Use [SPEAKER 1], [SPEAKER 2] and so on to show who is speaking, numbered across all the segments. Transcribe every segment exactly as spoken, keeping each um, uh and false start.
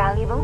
[SPEAKER 1] valuable?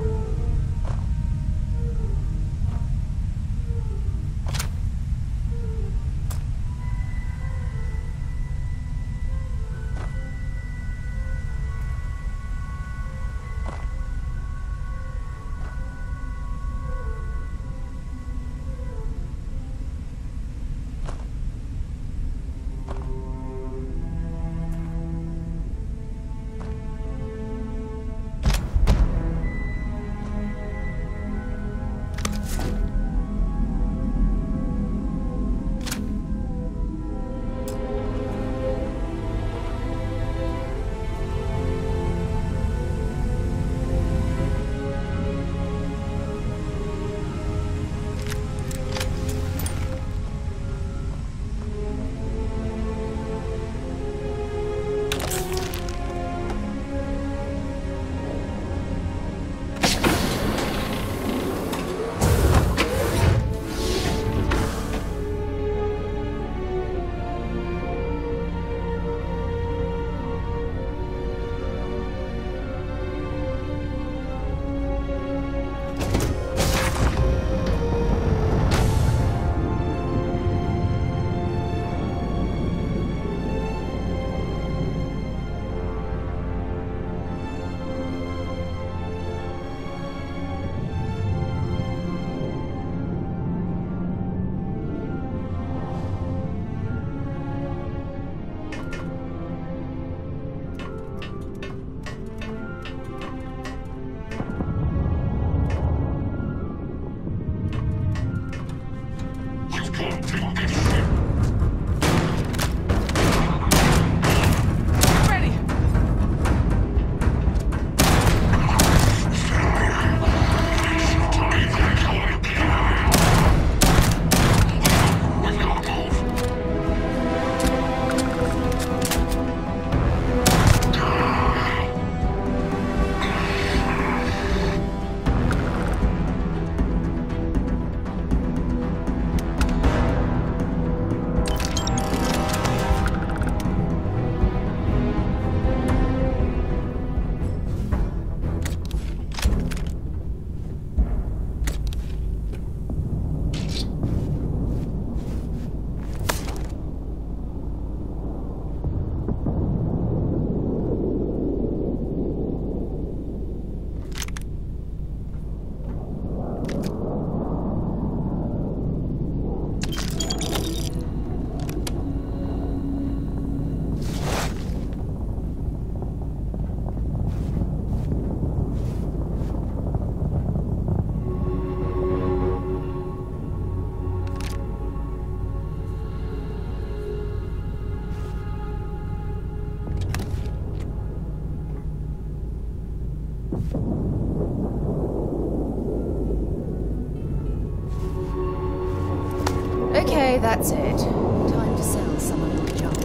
[SPEAKER 2] Okay, that's it. Time to sell some of your junk.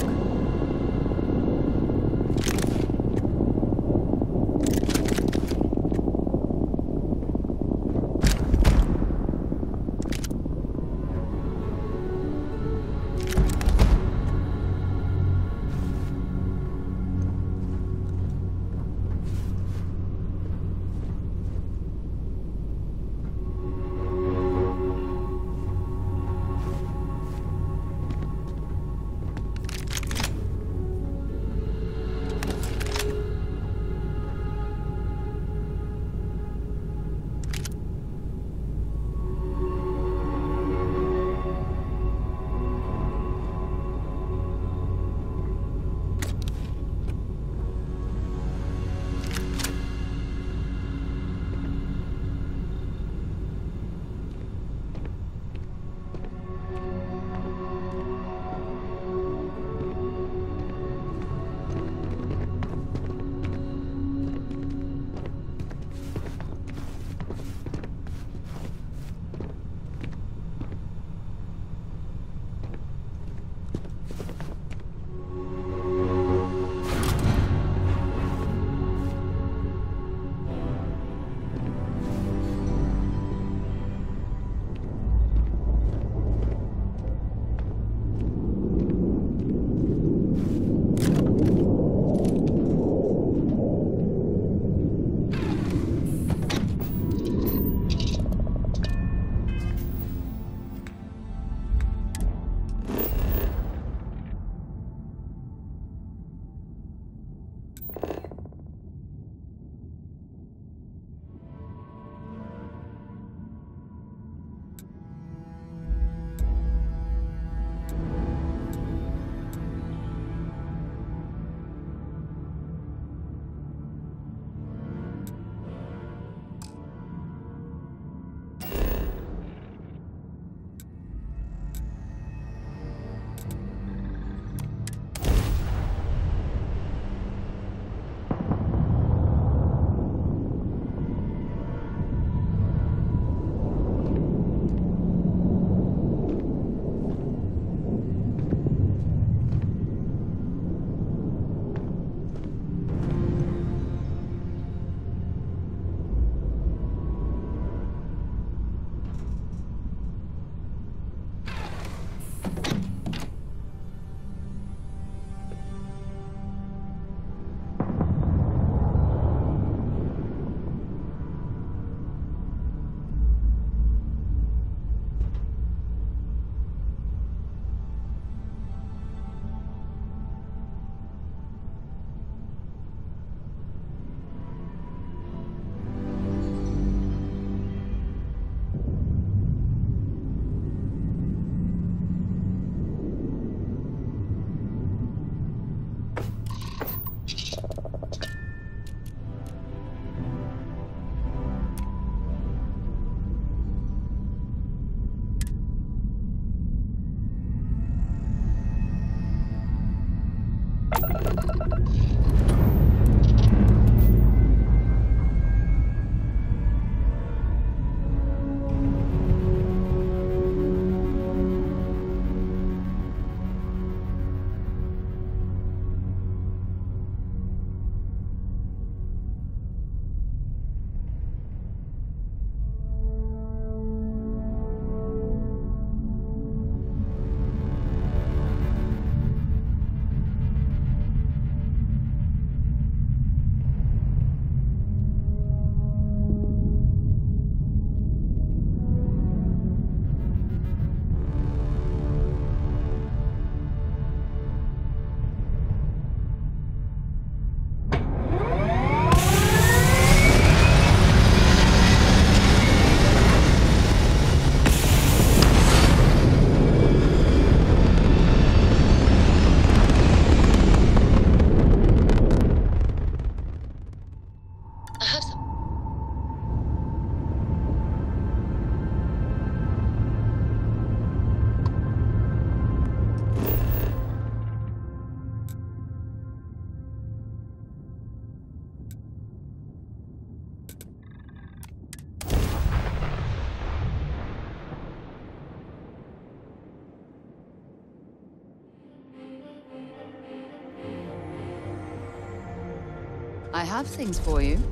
[SPEAKER 2] I have things for you.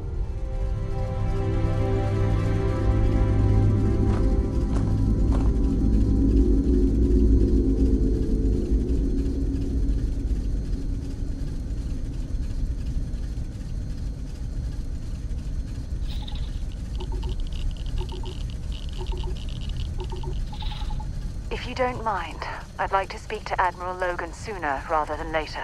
[SPEAKER 1] If you don't mind, I'd like to speak to Admiral Logan sooner rather than later.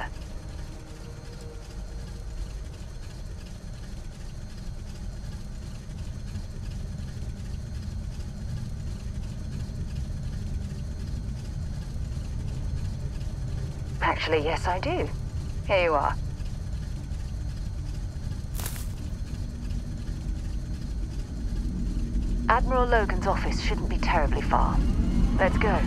[SPEAKER 1] Actually, yes, I do. Here you are. Admiral Logan's office shouldn't be terribly far. Let's go.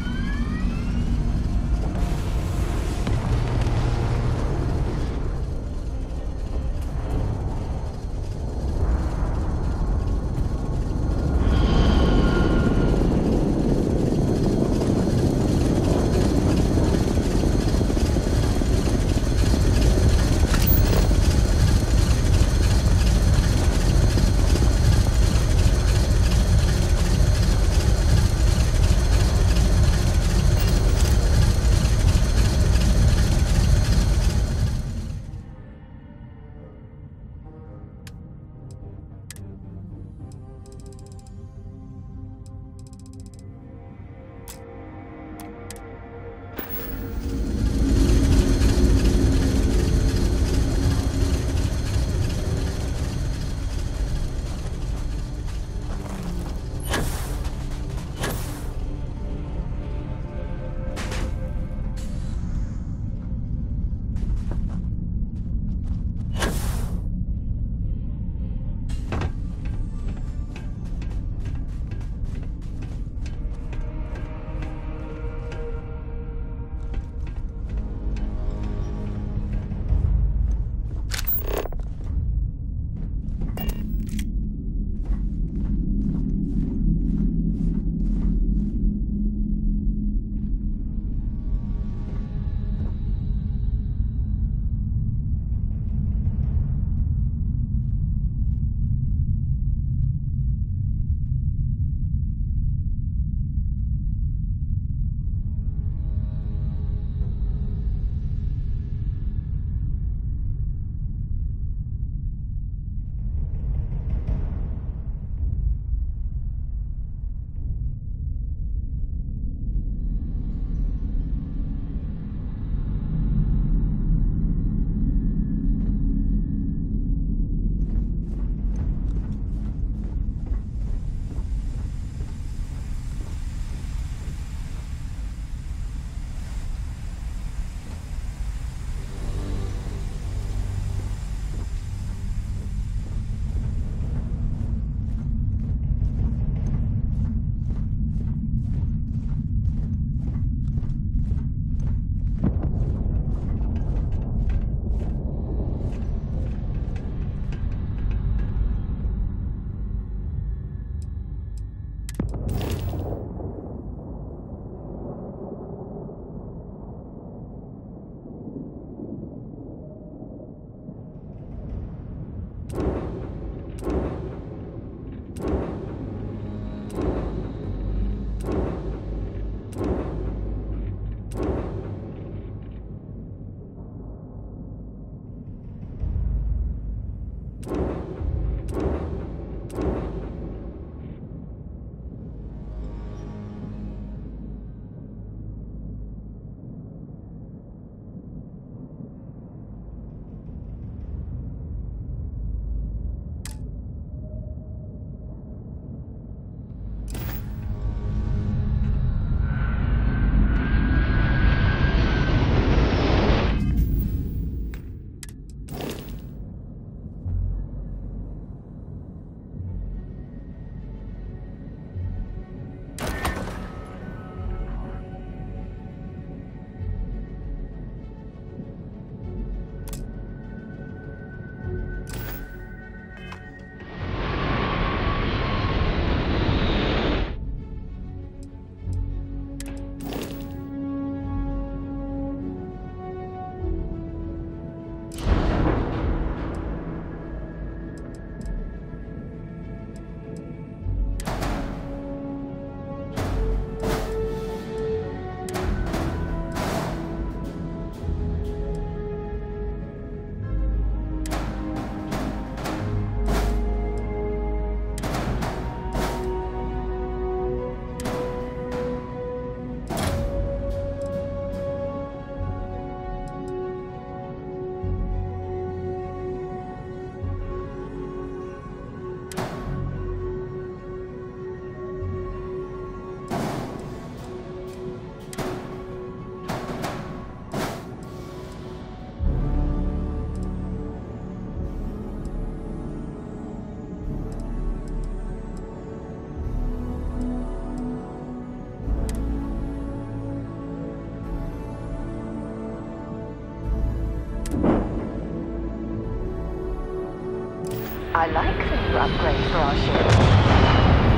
[SPEAKER 1] I like the new upgrade for our ship.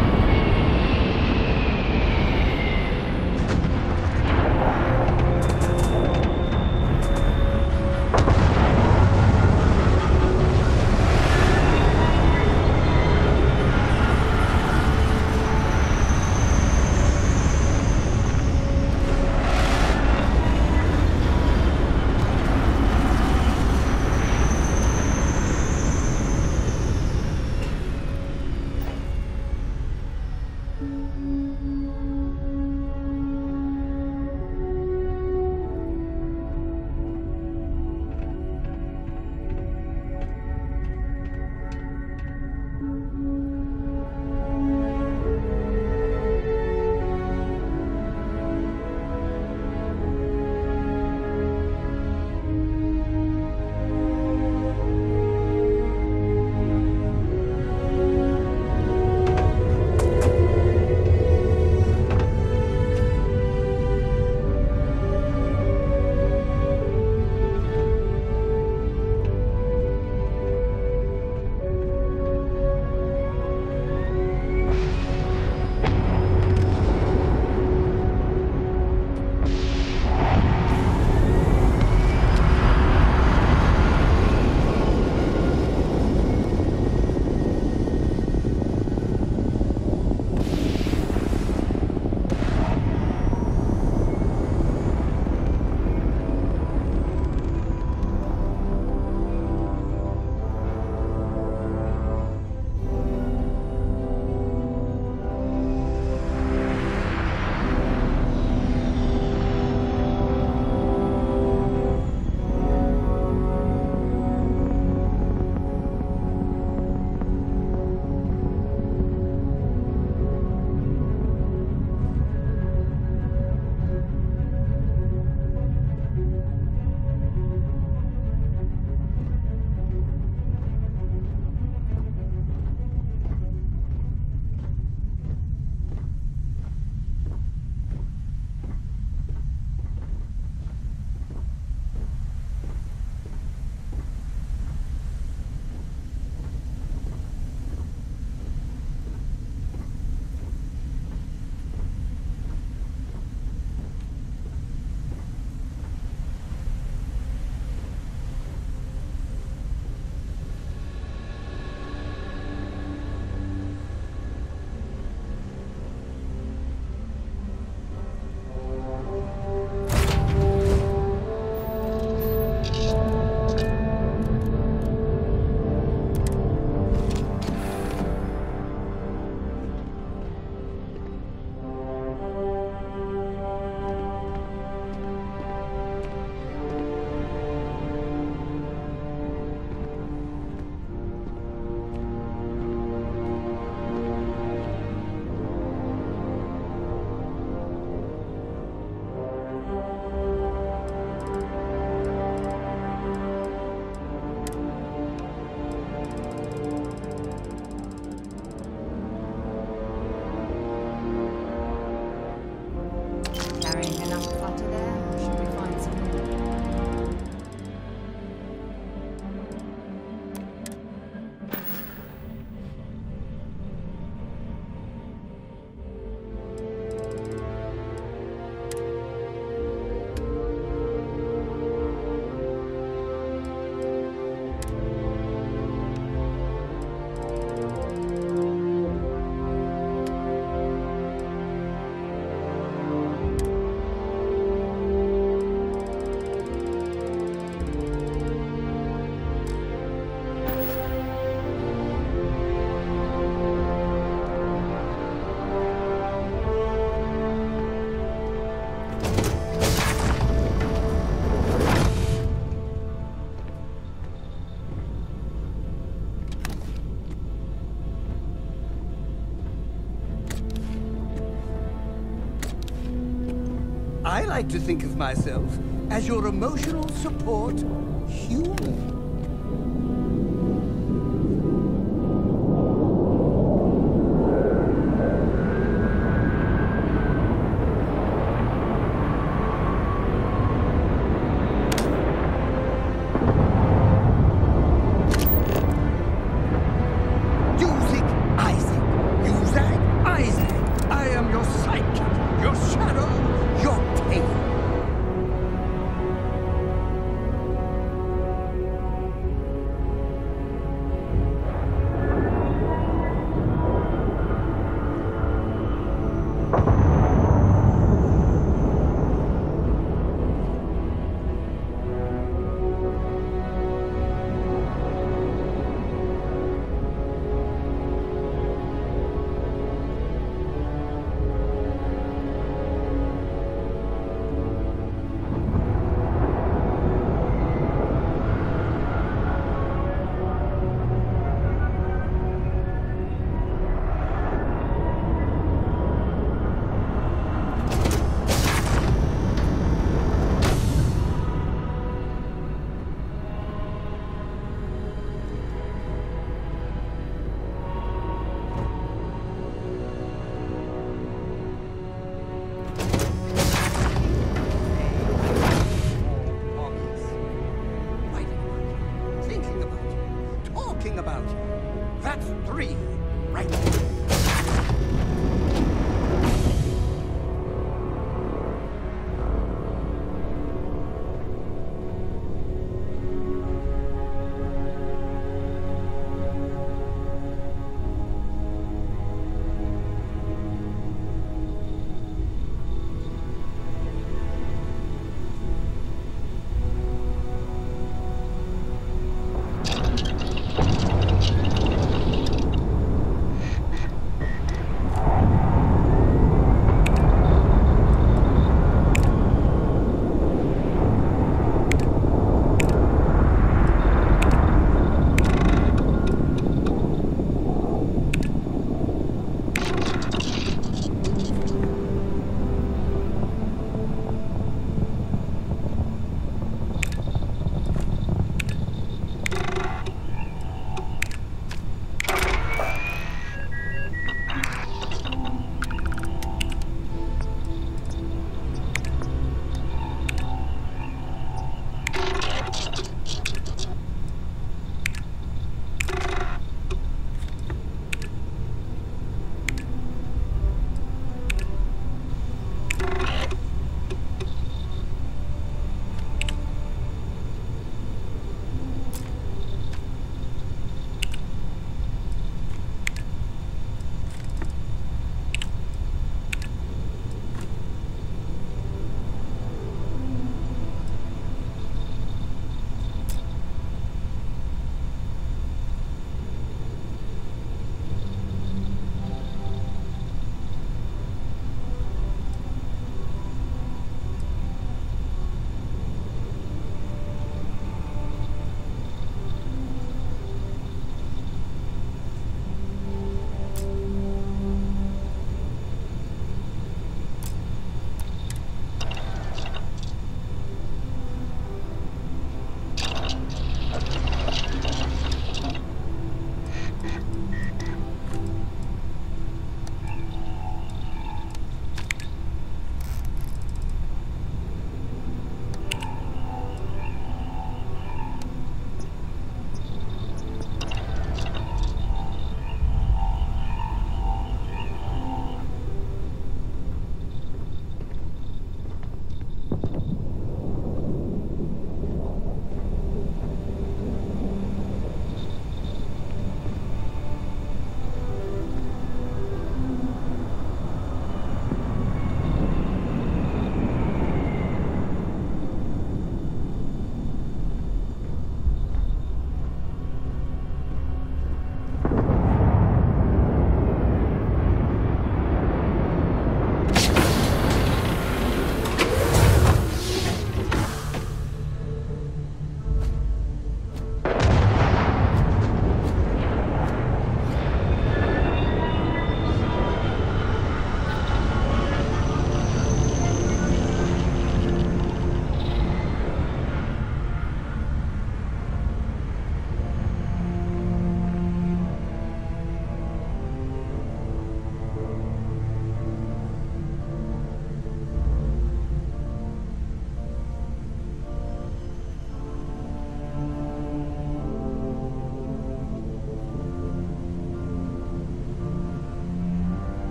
[SPEAKER 3] I like to think of myself as your emotional support human. That's three, right?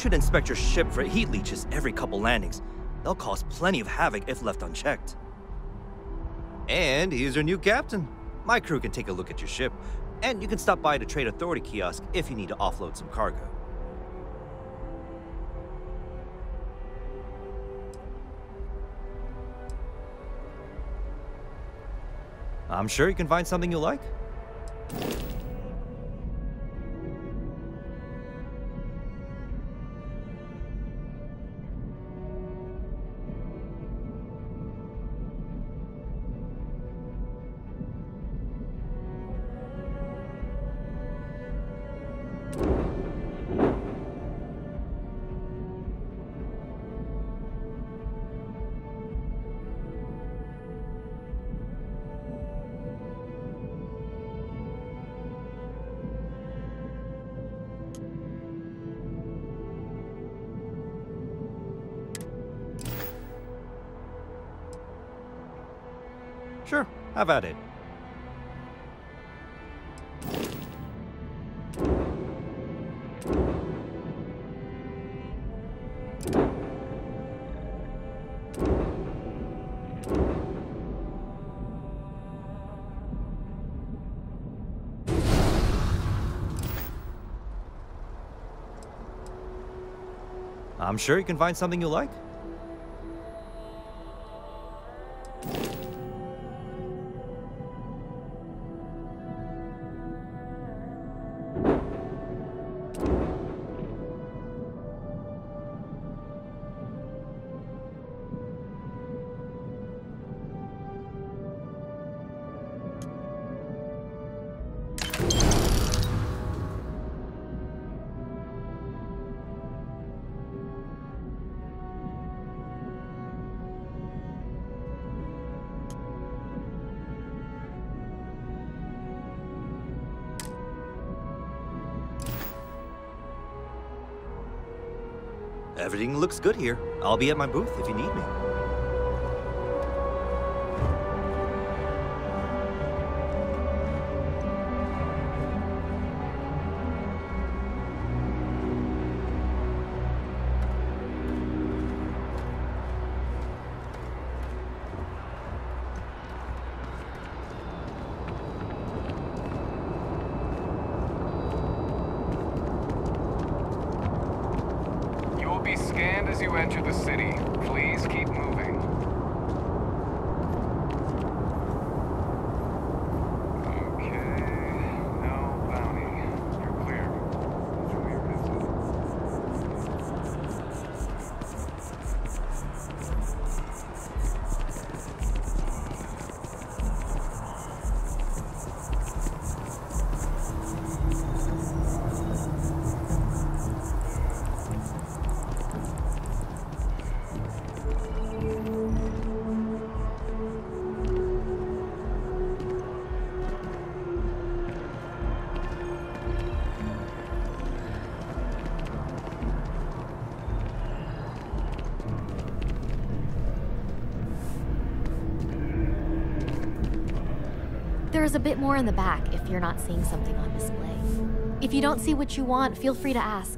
[SPEAKER 4] should inspect your ship for heat leeches every couple landings. They'll cause plenty of havoc if left unchecked. And here's your new captain. My crew can take a look at your ship, and you can stop by the Trade Authority kiosk if you need to offload some cargo. I'm sure you can find something you like. Sure, have at it. I'm sure you can find something you like. Everything looks good here. I'll be at my booth if you need me.
[SPEAKER 5] Be scanned as you enter the city. Please keep moving. Okay, no bounty. You're clear. Enjoy your
[SPEAKER 6] There's a bit more in the back if you're not seeing something on display. If you don't see what you want, feel free to ask.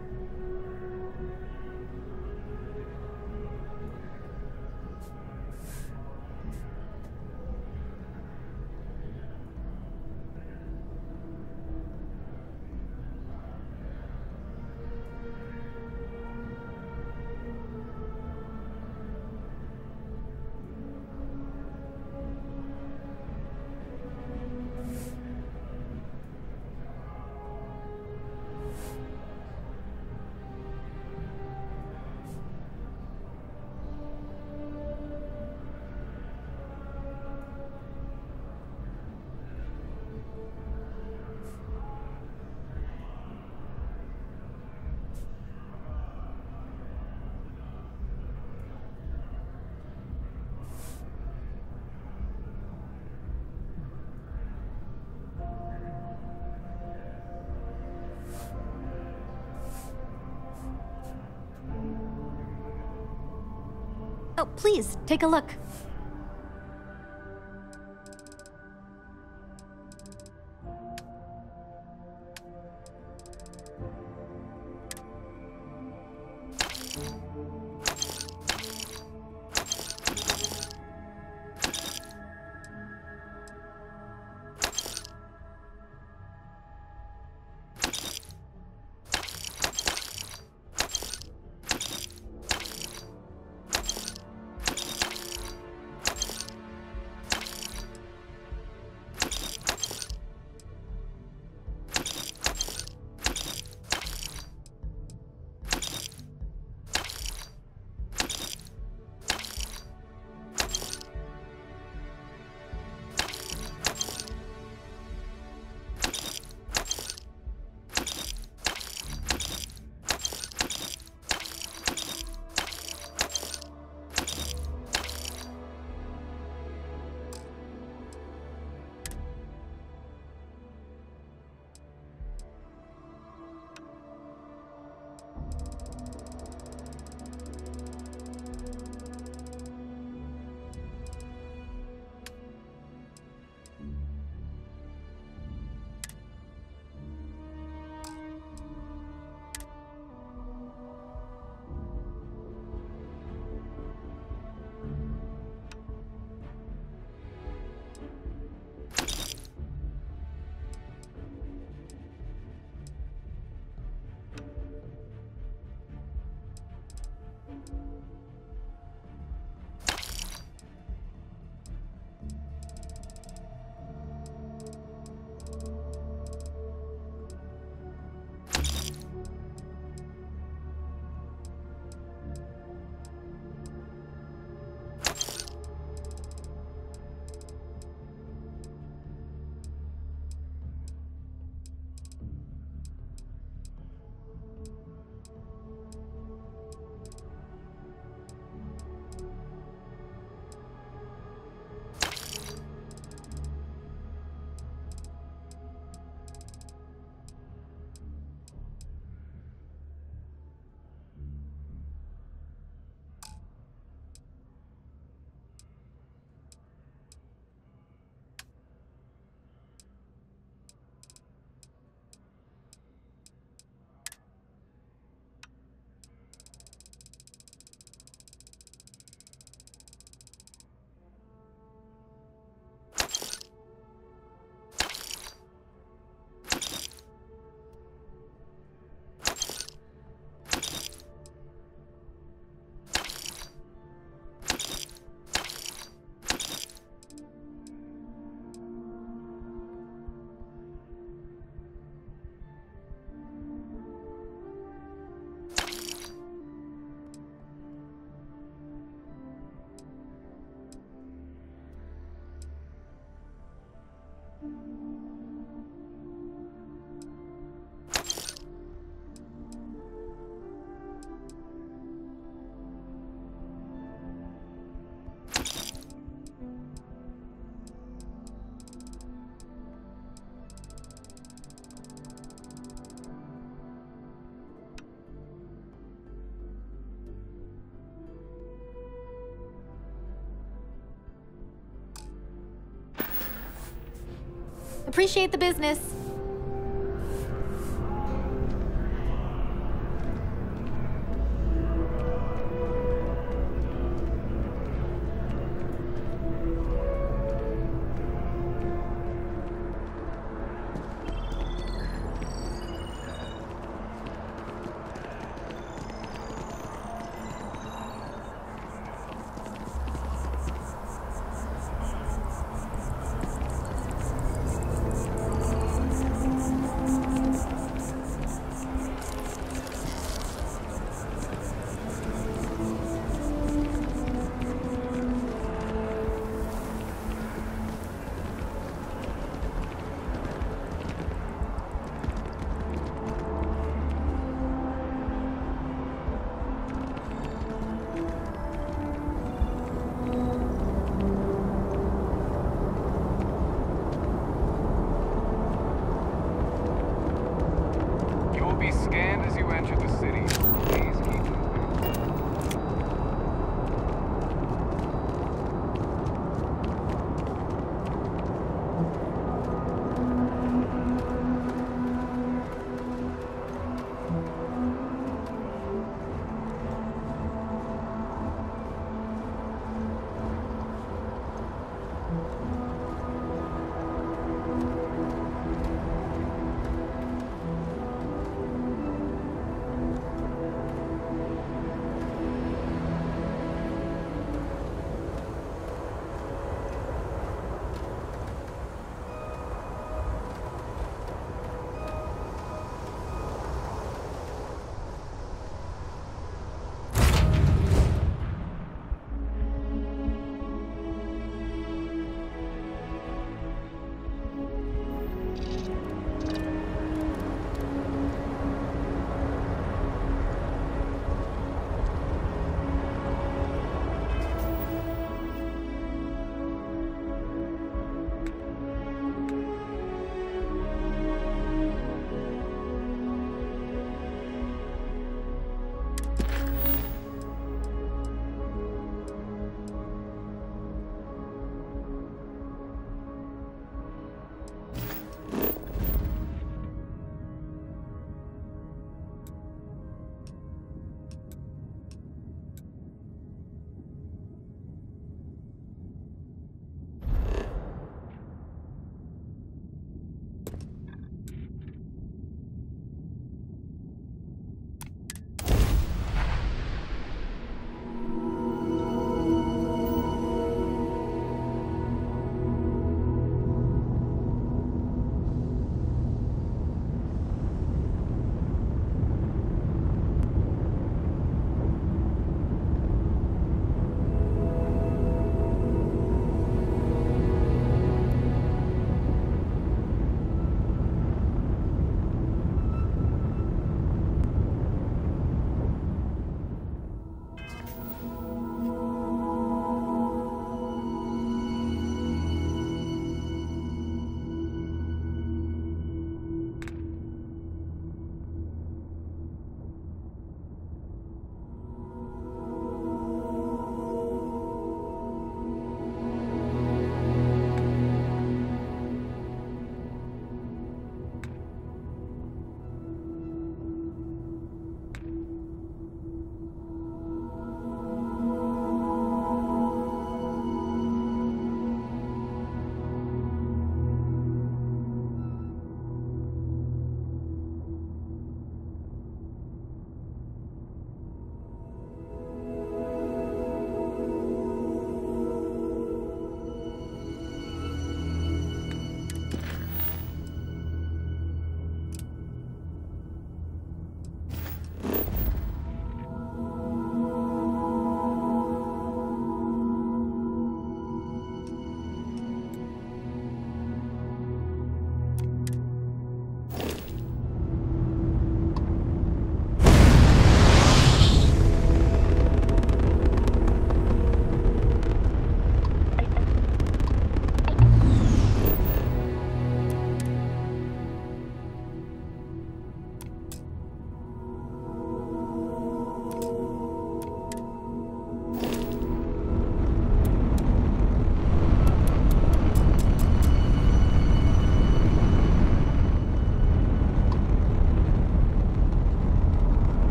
[SPEAKER 6] Oh, please, take a look. Appreciate the business.
[SPEAKER 5] Be scanned as you enter the city. Please keep moving.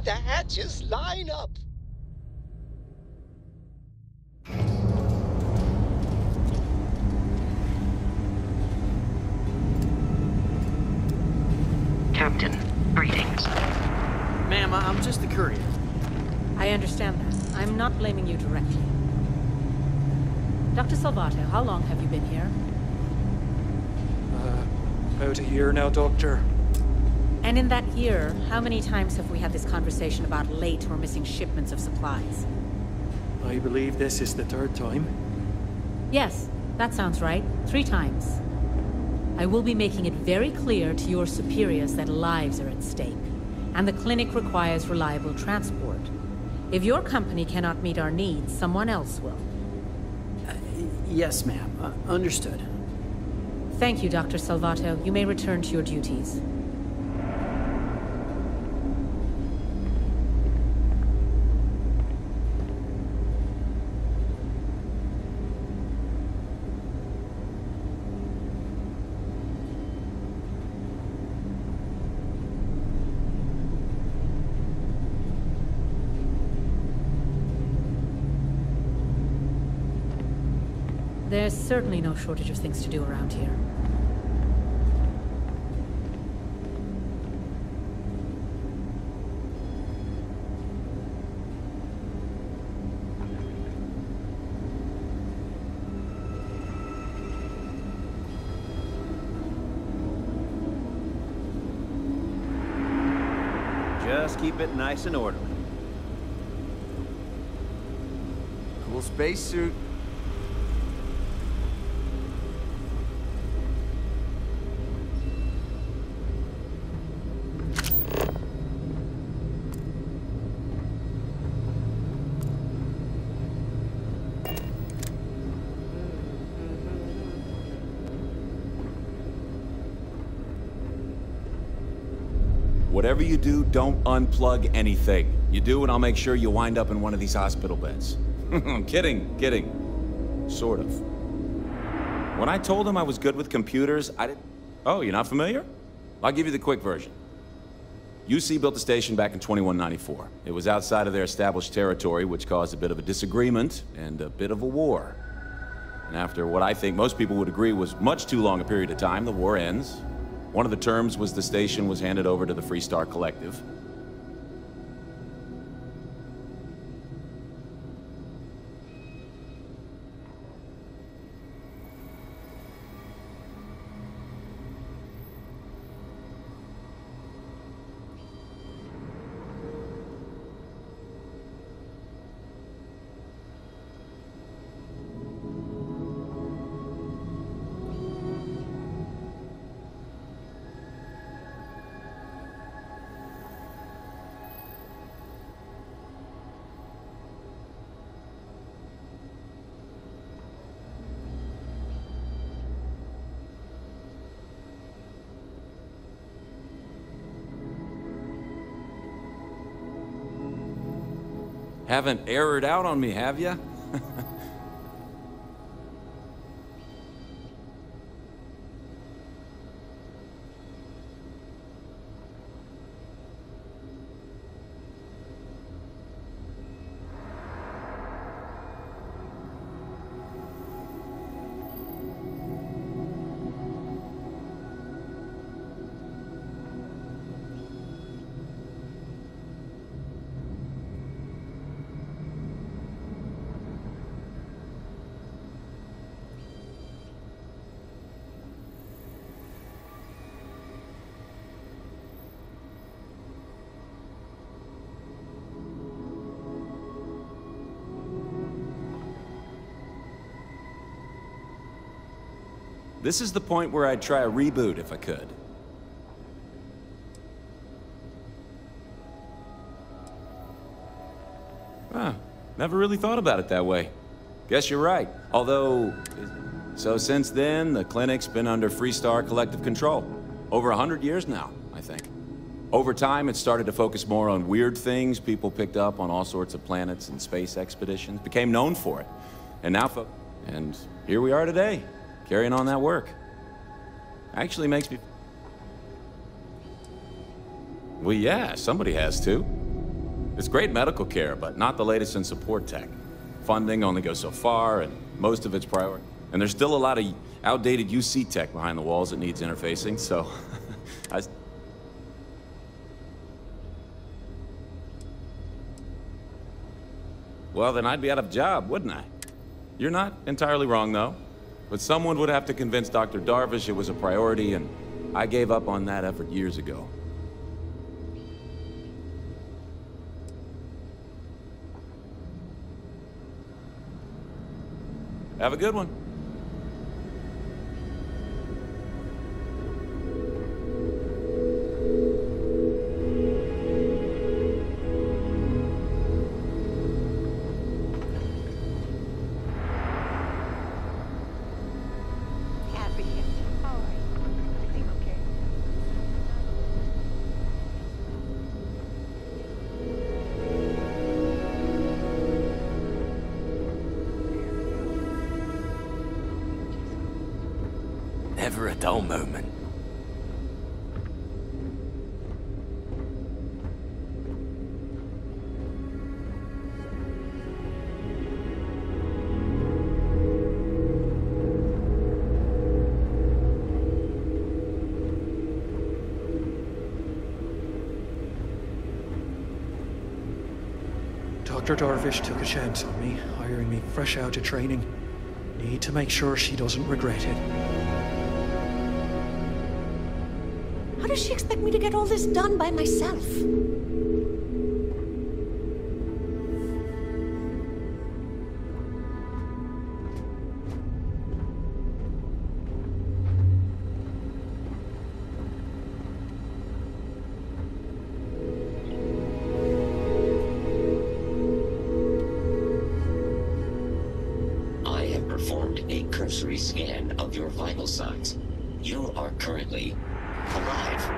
[SPEAKER 7] the hatches line up.
[SPEAKER 8] Captain, greetings.
[SPEAKER 9] Ma'am, I'm just a courier.
[SPEAKER 10] I understand that. I'm not blaming you directly. Doctor Salvato, how long have you been here?
[SPEAKER 9] Uh, about a year now, Doctor.
[SPEAKER 10] And in that year, how many times have we had this conversation about late or missing shipments of supplies?
[SPEAKER 9] I believe this is the third time.
[SPEAKER 10] Yes, that sounds right. Three times. I will be making it very clear to your superiors that lives are at stake, and the clinic requires reliable transport. If your company cannot meet our needs, someone else will.
[SPEAKER 9] Uh, yes, ma'am. Uh, understood.
[SPEAKER 10] Thank you, Doctor Salvato. You may return to your duties. There's certainly no shortage of things to do around here.
[SPEAKER 11] Just keep it nice and orderly.
[SPEAKER 12] Cool spacesuit.
[SPEAKER 13] Whatever you do, don't unplug anything. You do, and I'll make sure you wind up in one of these hospital beds. I'm kidding, kidding. Sort of. When I told him I was good with computers, I didn't... Oh, you're not familiar? I'll give you the quick version. U C built the station back in twenty-one ninety-four. It was outside of their established territory, which caused a bit of a disagreement and a bit of a war. And after what I think most people would agree was much too long a period of time, the war ends. One of the terms was the station was handed over to the Freestar Collective. Haven't errored out on me, have ya? This is the point where I'd try a reboot if I could. Huh. Never really thought about it that way. Guess you're right. Although, so since then, the clinic's been under Freestar Collective control. Over a hundred years now, I think. Over time, it started to focus more on weird things. People picked up on all sorts of planets and space expeditions, became known for it. And now, fo- and here we are today. Carrying on that work. Actually makes me... Well, yeah, somebody has to. It's great medical care, but not the latest in support tech. Funding only goes so far, and most of it's priority. And there's still a lot of outdated U C tech behind the walls that needs interfacing, so... I... Well, then I'd be out of a job, wouldn't I? You're not entirely wrong, though. But someone would have to convince Doctor Darvish it was a priority, and I gave up on that effort years ago. Have a good one.
[SPEAKER 14] Never a dull moment.
[SPEAKER 15] Doctor Darvish took a chance on me, hiring me fresh out of training. Need to make sure she doesn't regret it.
[SPEAKER 2] How does she expect me to get all this done by myself?
[SPEAKER 16] I have performed a cursory scan of your vital signs. You are currently alive.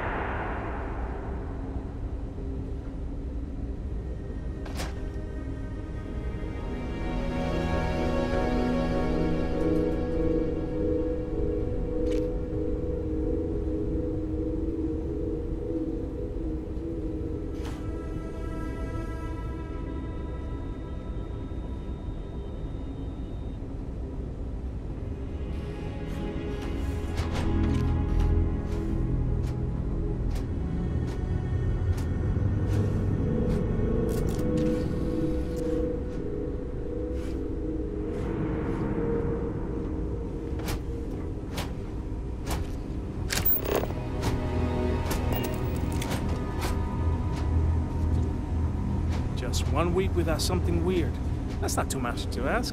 [SPEAKER 15] Just one week without something weird. That's not too much to ask.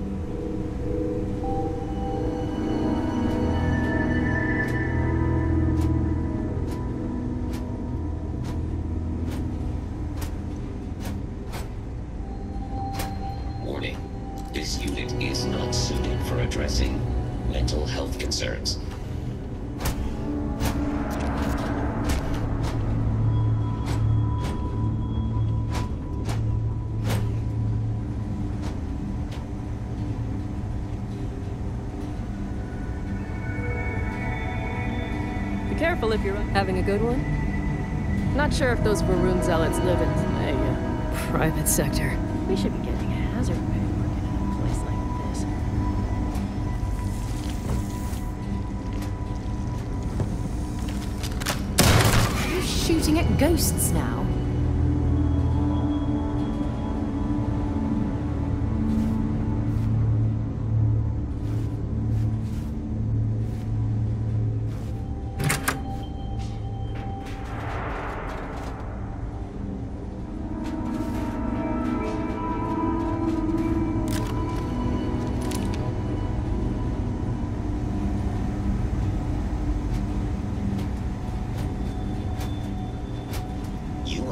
[SPEAKER 16] Warning. This unit is not suited for addressing mental health concerns.
[SPEAKER 17] Careful if you're having a good one. Not sure if those Varun zealots live in a uh, private sector. We should be getting a hazard pay working in a place like this.
[SPEAKER 2] You're shooting at ghosts now.
[SPEAKER 16] You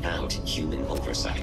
[SPEAKER 16] without human oversight.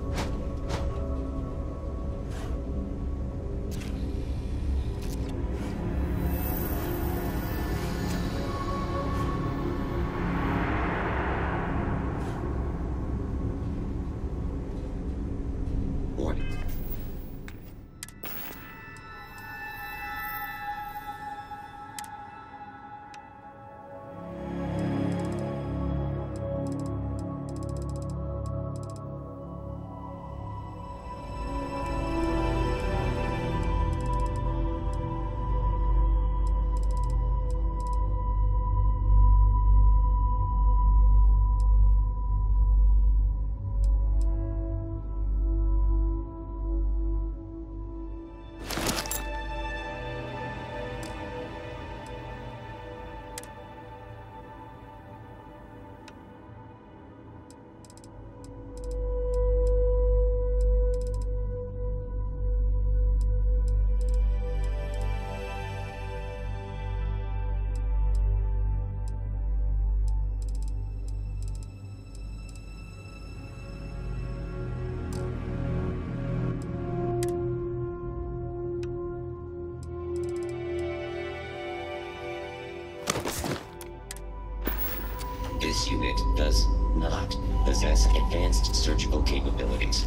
[SPEAKER 16] This unit does not possess advanced surgical capabilities.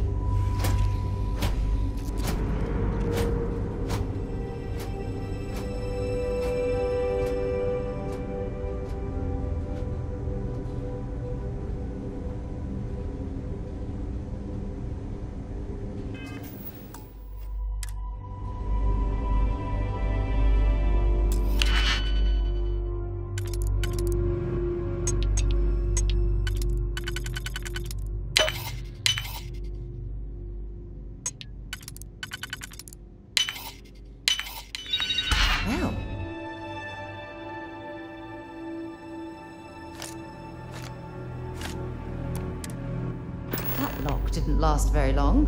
[SPEAKER 2] Didn't last very long.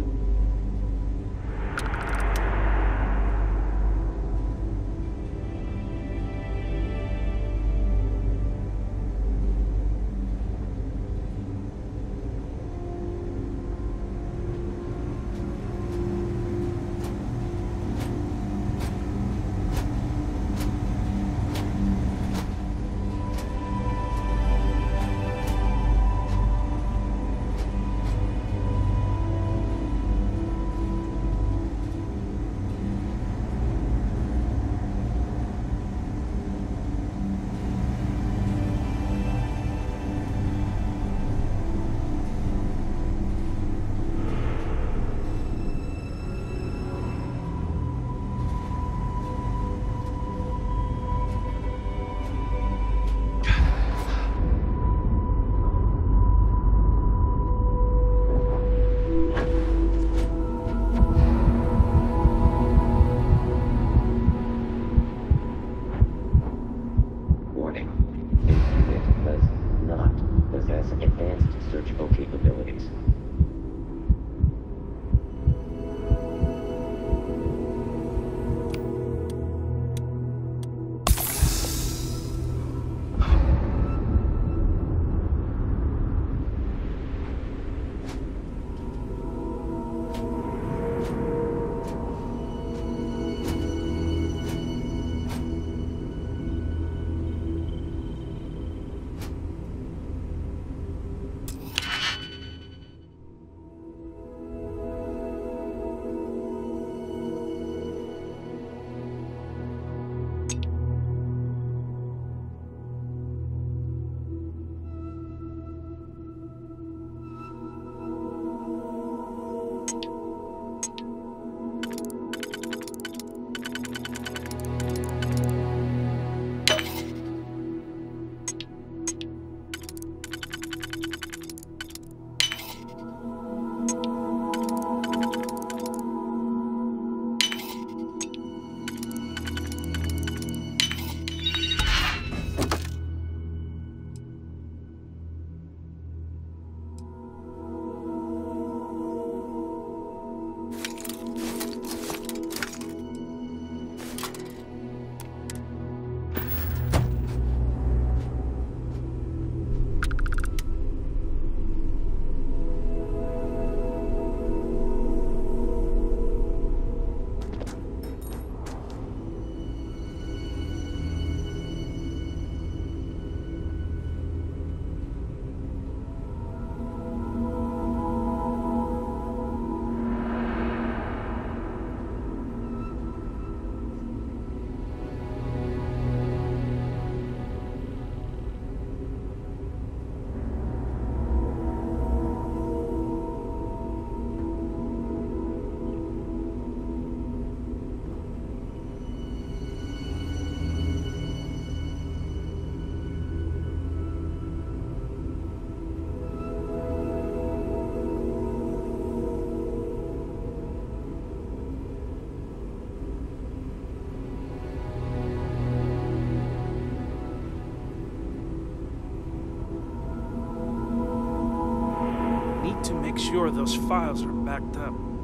[SPEAKER 18] sure those files are backed up.